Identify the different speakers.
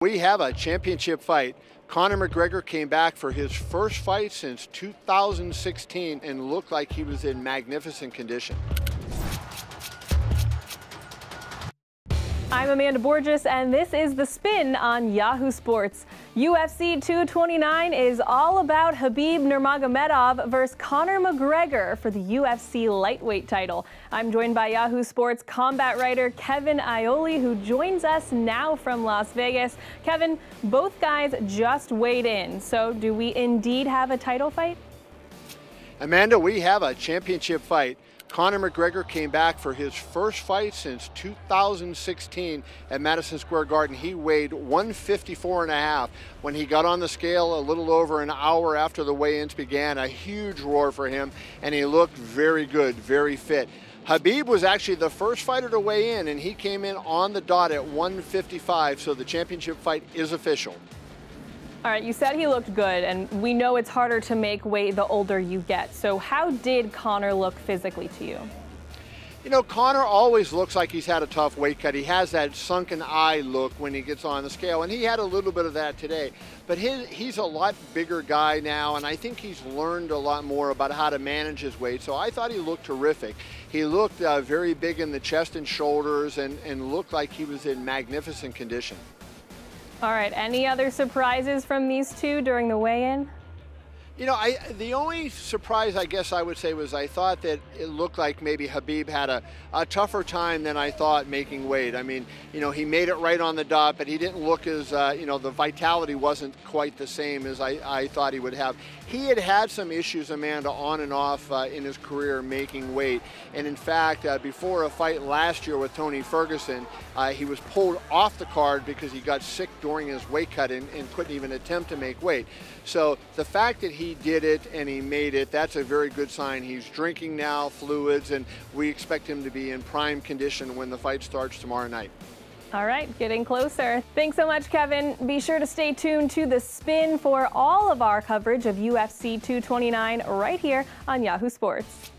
Speaker 1: We have a championship fight. Conor McGregor came back for his first fight since 2016 and looked like he was in magnificent condition.
Speaker 2: I'm Amanda Borges, and this is The Spin on Yahoo Sports. UFC 229 is all about Khabib Nurmagomedov versus Conor McGregor for the UFC lightweight title. I'm joined by Yahoo Sports combat writer Kevin Iole, who joins us now from Las Vegas. Kevin, both guys just weighed in, so do we indeed have a title fight?
Speaker 1: Amanda, we have a championship fight. Conor McGregor came back for his first fight since 2016 at Madison Square Garden. He weighed 154.5. When he got on the scale a little over an hour after the weigh-ins began, a huge roar for him, and he looked very good, very fit. Khabib was actually the first fighter to weigh in, and he came in on the dot at 155, so the championship fight is official.
Speaker 2: All right, you said he looked good, and we know it's harder to make weight the older you get. So how did Conor look physically to you?
Speaker 1: You know, Conor always looks like he's had a tough weight cut. He has that sunken eye look when he gets on the scale, and he had a little bit of that today. But he's a lot bigger guy now, and I think he's learned a lot more about how to manage his weight. So I thought he looked terrific. He looked very big in the chest and shoulders and looked like he was in magnificent condition.
Speaker 2: All right, any other surprises from these two during the weigh-in?
Speaker 1: You know, the only surprise I guess I would say was I thought that it looked like maybe Khabib had a tougher time than I thought making weight. I mean, you know, he made it right on the dot, but he didn't look as, you know, the vitality wasn't quite the same as I thought he would have. He had some issues, Amanda, on and off in his career making weight. And in fact, before a fight last year with Tony Ferguson, he was pulled off the card because he got sick during his weight cut and couldn't even attempt to make weight. So the fact that he did it and he made it, that's a very good sign. He's drinking now, fluids, and we expect him to be in prime condition when the fight starts tomorrow night.
Speaker 2: All right, getting closer. Thanks so much, Kevin. Be sure to stay tuned to The Spin for all of our coverage of UFC 229 right here on Yahoo Sports.